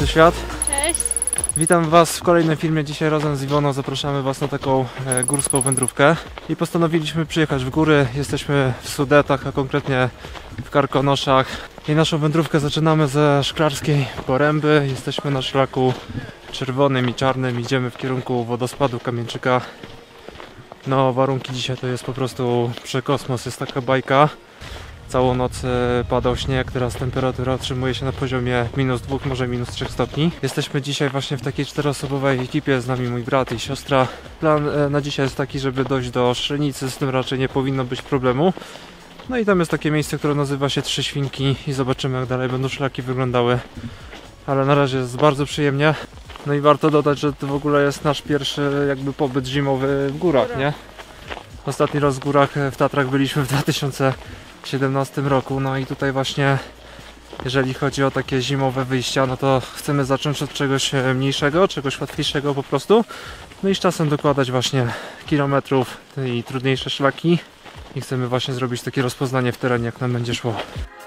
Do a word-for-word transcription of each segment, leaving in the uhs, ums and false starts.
Świat. Cześć. Witam Was w kolejnym filmie. Dzisiaj razem z Iwoną zapraszamy Was na taką e, górską wędrówkę i postanowiliśmy przyjechać w góry. Jesteśmy w Sudetach, a konkretnie w Karkonoszach i naszą wędrówkę zaczynamy ze Szklarskiej Poręby. Jesteśmy na szlaku czerwonym i czarnym, idziemy w kierunku wodospadu Kamieńczyka. No, warunki dzisiaj to jest po prostu przekosmos, jest taka bajka. Całą noc padał śnieg, teraz temperatura utrzymuje się na poziomie minus dwóch, może minus trzech stopni. Jesteśmy dzisiaj właśnie w takiej czteroosobowej ekipie, z nami mój brat i siostra. Plan na dzisiaj jest taki, żeby dojść do Szrenicy, z tym raczej nie powinno być problemu. No i tam jest takie miejsce, które nazywa się Trzy Świnki i zobaczymy, jak dalej będą szlaki wyglądały. Ale na razie jest bardzo przyjemnie. No i warto dodać, że to w ogóle jest nasz pierwszy jakby pobyt zimowy w górach, nie? Ostatni raz w górach w Tatrach byliśmy w dwa tysiące siedemnastym roku, no i tutaj właśnie jeżeli chodzi o takie zimowe wyjścia, no to chcemy zacząć od czegoś mniejszego, czegoś łatwiejszego po prostu, no i z czasem dokładać właśnie kilometrów i trudniejsze szlaki i chcemy właśnie zrobić takie rozpoznanie w terenie, jak nam będzie szło.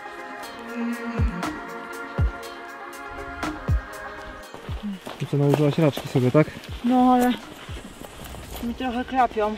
I co, nałożyłaś raczki sobie, tak? No ale mi trochę krapią.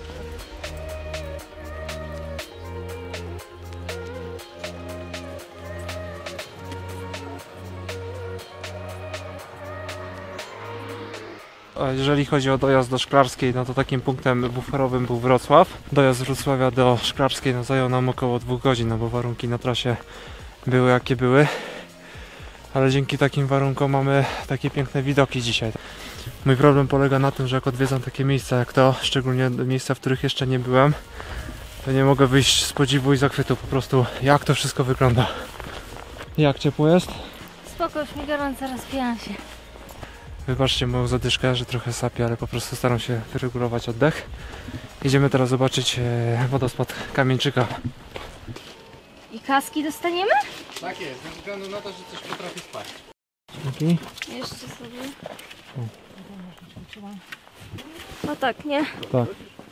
A jeżeli chodzi o dojazd do Szklarskiej, no to takim punktem buferowym był Wrocław. Dojazd z Wrocławia do Szklarskiej no zajął nam około dwóch godzin, no bo warunki na trasie były jakie były. Ale dzięki takim warunkom mamy takie piękne widoki dzisiaj. Mój problem polega na tym, że jak odwiedzam takie miejsca jak to, szczególnie miejsca, w których jeszcze nie byłem, to nie mogę wyjść z podziwu i zachwytu po prostu, jak to wszystko wygląda. Jak ciepło jest? Spoko, już mi gorąco, rozpijam się. Wybaczcie moją zadyszkę, że trochę sapię, ale po prostu staram się wyregulować oddech. Idziemy teraz zobaczyć wodospad Kamieńczyka. I kaski dostaniemy? Tak jest, ze względu na to, że coś potrafi spać. Okay. Jeszcze sobie. No tak, nie? Tak.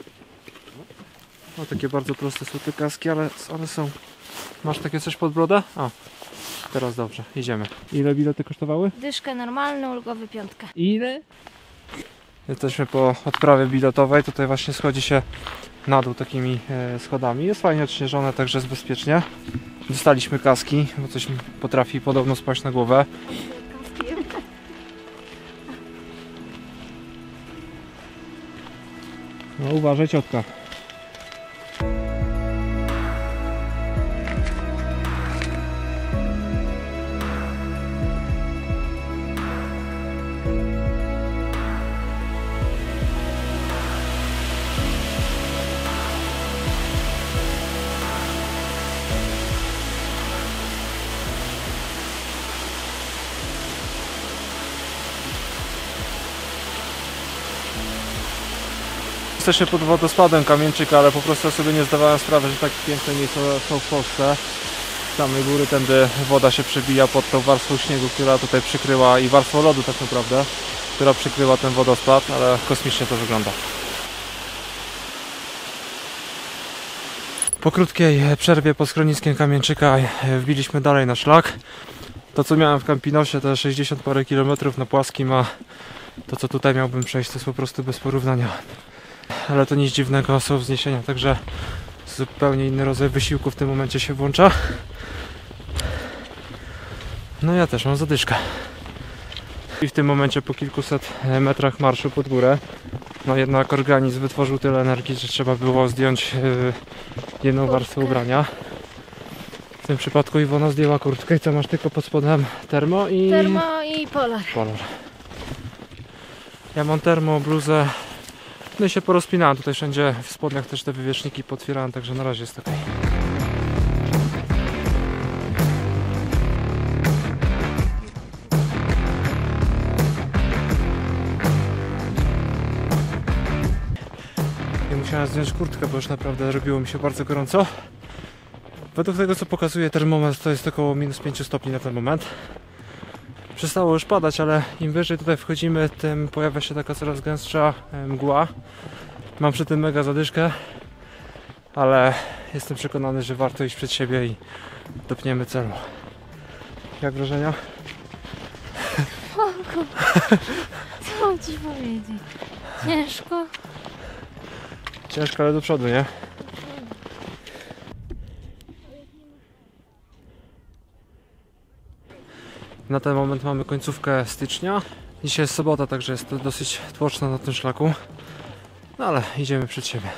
No takie bardzo proste są te kaski, ale one są... Masz takie coś pod brodę? O, teraz dobrze, idziemy. Ile bilety kosztowały? Dyszkę normalny, ulgowy piątka. Ile? Jesteśmy po odprawie biletowej, tutaj właśnie schodzi się na dół takimi e, schodami. Jest fajnie odśnieżone, także jest bezpiecznie. Dostaliśmy kaski, bo coś mi potrafi podobno spaść na głowę. No uważaj, ciotka. Jesteśmy pod wodospadem Kamieńczyka, ale po prostu ja sobie nie zdawałem sprawy, że tak piękne miejsca są w Polsce. Z samej góry tędy woda się przebija pod tą warstwą śniegu, która tutaj przykryła, i warstwą lodu tak naprawdę, która przykryła ten wodospad, ale kosmicznie to wygląda. Po krótkiej przerwie pod schroniskiem Kamieńczyka wbiliśmy dalej na szlak. To, co miałem w Campinosie, te sześćdziesiąt parę kilometrów na płaskim, a to, co tutaj miałbym przejść, to jest po prostu bez porównania. Ale to nic dziwnego, są wzniesienia, także zupełnie inny rodzaj wysiłku w tym momencie się włącza. No ja też mam zadyszkę. I w tym momencie po kilkuset metrach marszu pod górę, no jednak organizm wytworzył tyle energii, że trzeba było zdjąć yy, jedną warstwę ubrania. W tym przypadku Iwona zdjęła kurtkę i co masz tylko pod spodem? Termo i... Termo i polar. Polar. Ja mam termo, bluzę. No i się porozpinałem, tutaj wszędzie w spodniach też te wywieczniki potwierałem, także na razie jest ok. I musiałem zdjąć kurtkę, bo już naprawdę robiło mi się bardzo gorąco. Według tego, co pokazuje termometr, to jest około minus pięć stopni na ten moment. Przestało już padać, ale im wyżej tutaj wchodzimy, tym pojawia się taka coraz gęstsza mgła. Mam przy tym mega zadyszkę, ale jestem przekonany, że warto iść przed siebie i dopniemy celu. Jak wrażenia? Ciężko. Co mam ci powiedzieć? Ciężko. Ciężko, ale do przodu, nie? Na ten moment mamy końcówkę stycznia. Dzisiaj jest sobota, także jest to dosyć tłoczno na tym szlaku. No ale idziemy przed siebie.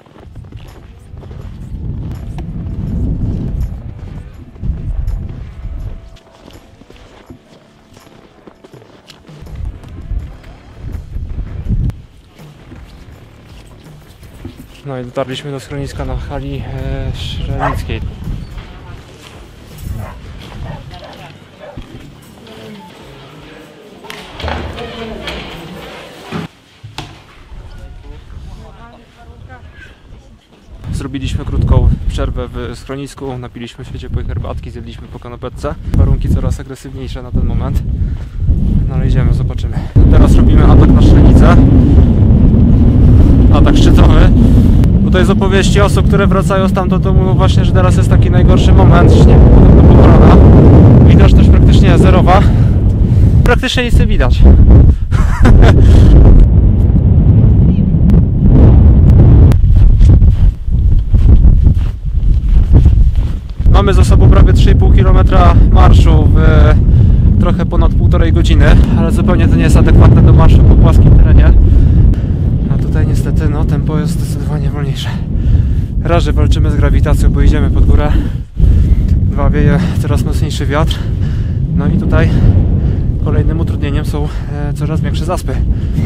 No i dotarliśmy do schroniska na hali e, Szrelickiej. Zrobiliśmy krótką przerwę w schronisku, napiliśmy się ciepłej herbatki, zjedliśmy po kanapetce. Warunki coraz agresywniejsze na ten moment. No ale idziemy, zobaczymy. Teraz robimy atak na Szrenicę. Atak szczytowy. Tutaj z opowieści osób, które wracają stamtąd, to mówią właśnie, że teraz jest taki najgorszy moment, śnieg podobno pokorona. Widoczność praktycznie zerowa. Praktycznie nic nie widać. Mamy za sobą prawie trzy i pół kilometra marszu w trochę ponad półtorej godziny, ale zupełnie to nie jest adekwatne do marszu po płaskim terenie. A tutaj niestety no, tempo jest zdecydowanie wolniejsze. Raz, że walczymy z grawitacją, bo idziemy pod górę. Dwa, wieje coraz mocniejszy wiatr. No i tutaj kolejnym utrudnieniem są e, coraz większe zaspy.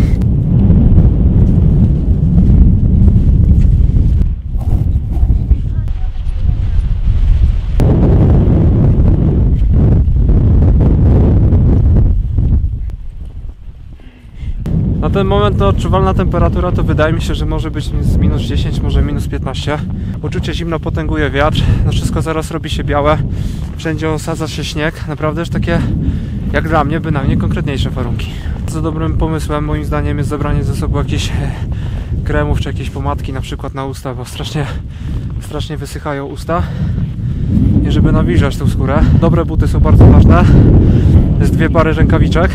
Na ten moment to odczuwalna temperatura to wydaje mi się, że może być z minus dziesięć, może minus piętnaście. Uczucie zimno potęguje wiatr, no wszystko zaraz robi się białe, wszędzie osadza się śnieg. Naprawdę już takie, jak dla mnie, bynajmniej konkretniejsze warunki. Bardzo dobrym pomysłem moim zdaniem jest zabranie ze sobą jakichś kremów czy jakieś pomadki na przykład na usta, bo strasznie, strasznie wysychają usta. I żeby nawilżać tą skórę. Dobre buty są bardzo ważne. Jest dwie pary rękawiczek.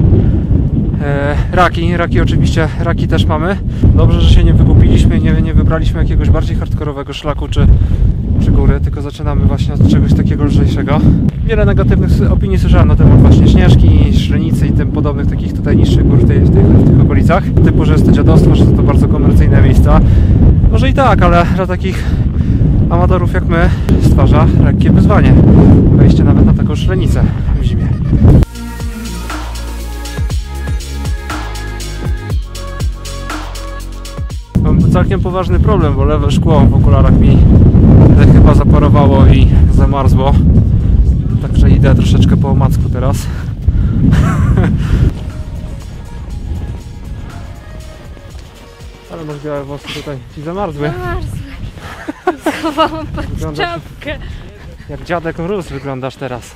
Raki, raki oczywiście, raki też mamy. Dobrze, że się nie wygupiliśmy, nie, nie wybraliśmy jakiegoś bardziej hardkorowego szlaku czy, czy góry, tylko zaczynamy właśnie od czegoś takiego lżejszego. Wiele negatywnych opinii słyszałem na temat właśnie Śnieżki, Szrenicy i tym podobnych takich tutaj niższych gór w, tej, w, tych, w tych okolicach. Typu, że jest to dziadostwo, że są to bardzo komercyjne miejsca. Może i tak, ale dla takich amatorów jak my stwarza lekkie wyzwanie wejście nawet na taką Szrenicę w zimie. Mam całkiem poważny problem, bo lewe szkło w okularach mi chyba zaparowało i zamarzło. Także idę troszeczkę po omacku teraz. Ale masz białe włosy, tutaj ci zamarzły. Zamarzły. Schowałam pod czapkę. Jak dziadek Rus wyglądasz teraz.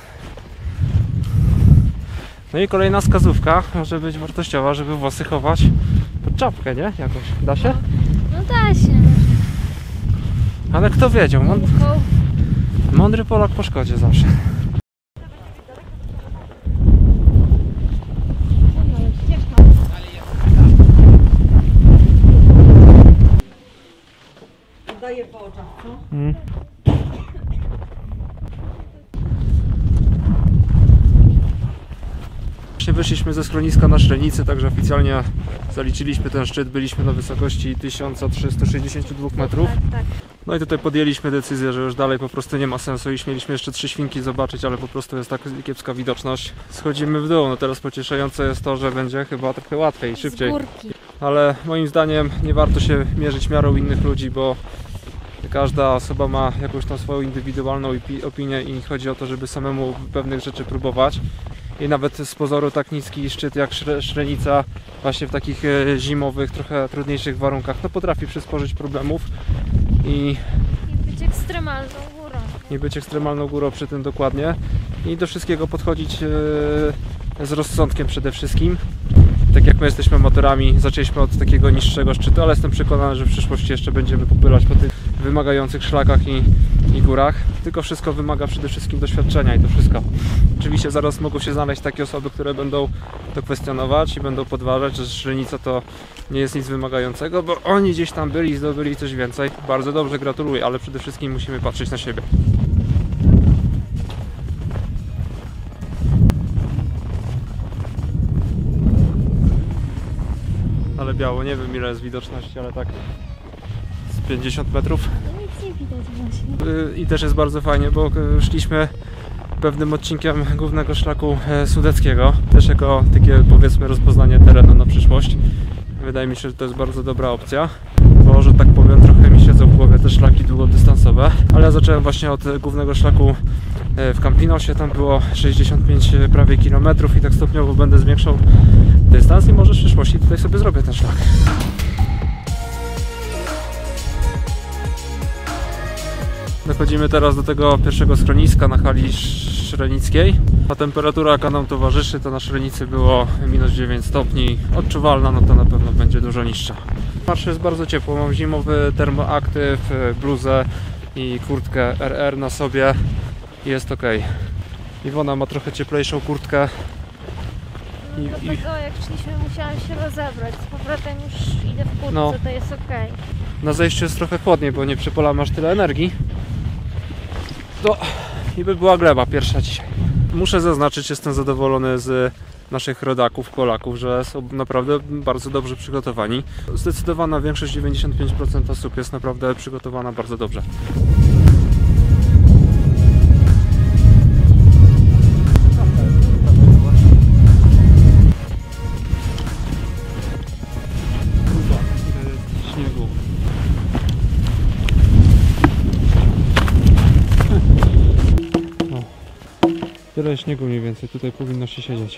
No i kolejna wskazówka może być wartościowa, żeby włosy chować pod czapkę, nie? Jakoś. Da się? No da się. Ale kto wiedział? Mąd... Mądry Polak po szkodzie zawsze. Daję po oczach, co? Mm. Właśnie wyszliśmy ze schroniska na Szrenicy, także oficjalnie zaliczyliśmy ten szczyt, byliśmy na wysokości tysiąc trzysta sześćdziesiąt dwa metrów. No i tutaj podjęliśmy decyzję, że już dalej po prostu nie ma sensu, iż mieliśmy jeszcze trzy świnki zobaczyć, ale po prostu jest tak kiepska widoczność. Schodzimy w dół, no teraz pocieszające jest to, że będzie chyba trochę łatwiej, szybciej. Z górki. Ale moim zdaniem nie warto się mierzyć miarą innych ludzi, bo każda osoba ma jakąś tam swoją indywidualną opinię i chodzi o to, żeby samemu pewnych rzeczy próbować. I nawet z pozoru tak niski szczyt jak Szrenica właśnie w takich zimowych, trochę trudniejszych warunkach no potrafi przysporzyć problemów i I być ekstremalną górą. nie być ekstremalną górą przy tym dokładnie i do wszystkiego podchodzić z rozsądkiem przede wszystkim. Tak jak my jesteśmy amatorami, zaczęliśmy od takiego niższego szczytu, ale jestem przekonany, że w przyszłości jeszcze będziemy popylać po tych wymagających szlakach i, i górach, tylko wszystko wymaga przede wszystkim doświadczenia i to wszystko. Oczywiście zaraz mogą się znaleźć takie osoby, które będą to kwestionować i będą podważać, że Szrenica to nie jest nic wymagającego, bo oni gdzieś tam byli i zdobyli coś więcej. Bardzo dobrze, gratuluję, ale przede wszystkim musimy patrzeć na siebie. Ale biało, nie wiem ile jest widoczności, ale tak z pięćdziesiąt metrów. No nic nie widać właśnie. I też jest bardzo fajnie, bo szliśmy pewnym odcinkiem głównego szlaku sudeckiego, też jako takie, powiedzmy, rozpoznanie terenu na przyszłość. Wydaje mi się, że to jest bardzo dobra opcja, bo, że tak powiem, trochę mi siedzą w głowie te szlaki długodystansowe, ale ja zacząłem właśnie od głównego szlaku w Campinosie, tam było sześćdziesiąt pięć prawie kilometrów i tak stopniowo będę zwiększał dystans i może w przyszłości tutaj sobie zrobię ten szlak. Dochodzimy teraz do tego pierwszego schroniska na hali szrenickiej. A temperatura, jaka nam towarzyszy, to na Szrenicy było minus dziewięć stopni. Odczuwalna, no to na pewno będzie dużo niższa. Marsz jest bardzo ciepło, mam zimowy termoaktyw, bluzę i kurtkę R R na sobie. Jest ok. Iwona ma trochę cieplejszą kurtkę. I, I, Dlatego jak szliśmy, musiałam się rozebrać. Z powrotem już idę w kurtce, No. to jest ok. Na zejściu jest trochę chłodniej, bo nie przypolamy aż tyle energii. To i by była gleba pierwsza dzisiaj. Muszę zaznaczyć, jestem zadowolony z naszych rodaków, Polaków, że są naprawdę bardzo dobrze przygotowani. Zdecydowana większość, dziewięćdziesiąt pięć procent osób jest naprawdę przygotowana bardzo dobrze. Śniegu. Tyle śniegu mniej więcej, tutaj powinno się siedzieć.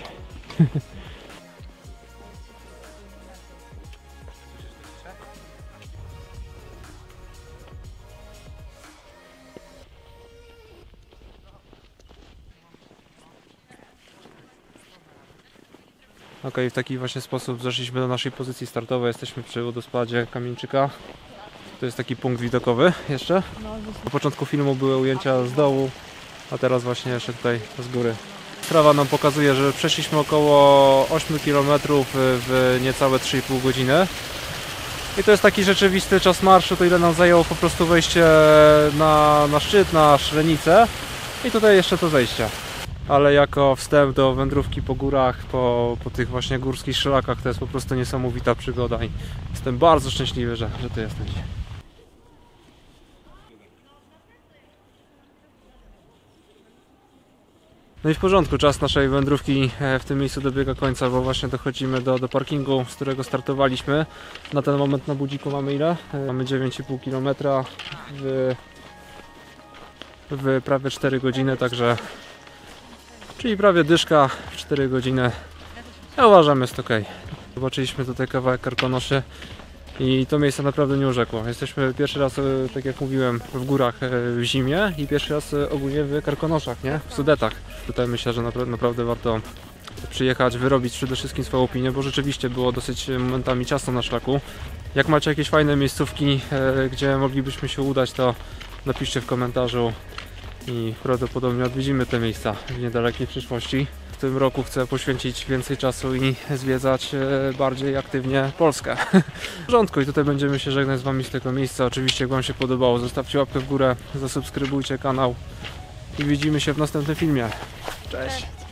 Ok, w taki właśnie sposób zeszliśmy do naszej pozycji startowej. Jesteśmy przy wodospadzie Kamieńczyka. To jest taki punkt widokowy jeszcze. Na początku filmu były ujęcia z dołu, a teraz właśnie jeszcze tutaj z góry. Strawa nam pokazuje, że przeszliśmy około osiem kilometrów w niecałe trzy i pół godziny. I to jest taki rzeczywisty czas marszu, to ile nam zajęło po prostu wejście na, na szczyt, na Szrenicę i tutaj jeszcze to zejście. Ale jako wstęp do wędrówki po górach, po, po tych właśnie górskich szlakach, to jest po prostu niesamowita przygoda i jestem bardzo szczęśliwy, że, że tu jestem dzisiaj. No i w porządku, czas naszej wędrówki w tym miejscu dobiega końca, bo właśnie dochodzimy do, do parkingu, z którego startowaliśmy. Na ten moment na budziku mamy ile? Mamy dziewięć i pół kilometra w, w prawie cztery godziny, także czyli prawie dyszka w cztery godziny. Ja uważam, jest ok. Zobaczyliśmy tutaj kawałek Karkonoszy i to miejsce naprawdę nie urzekło. Jesteśmy pierwszy raz, tak jak mówiłem, w górach w zimie i pierwszy raz ogólnie w Karkonoszach, nie? W Sudetach. Tutaj myślę, że napra naprawdę warto przyjechać, wyrobić przede wszystkim swoją opinię, bo rzeczywiście było dosyć momentami ciasno na szlaku. Jak macie jakieś fajne miejscówki, gdzie moglibyśmy się udać, to napiszcie w komentarzu i prawdopodobnie odwiedzimy te miejsca w niedalekiej przyszłości. W tym roku chcę poświęcić więcej czasu i zwiedzać bardziej aktywnie Polskę. W porządku, i tutaj będziemy się żegnać z Wami z tego miejsca. Oczywiście, jak Wam się podobało, zostawcie łapkę w górę, zasubskrybujcie kanał i widzimy się w następnym filmie. Cześć!